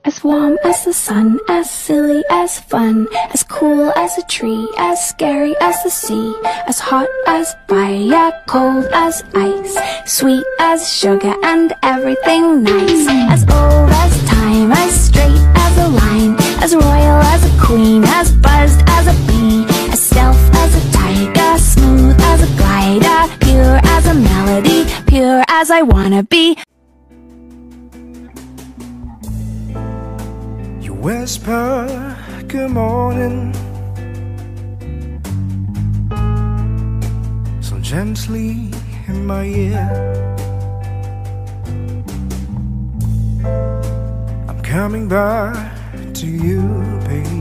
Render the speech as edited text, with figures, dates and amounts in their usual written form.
As warm as the sun, as silly as fun, as cool as a tree, as scary as the sea, as hot as fire, cold as ice, sweet as sugar and everything nice. As old as time, as straight as a line, as royal as a queen, as buzzed as a bee, as stealth as a tiger, smooth as a glider, pure as a melody, pure as I wanna be. Whisper, good morning, so gently in my ear. I'm coming back to you, baby.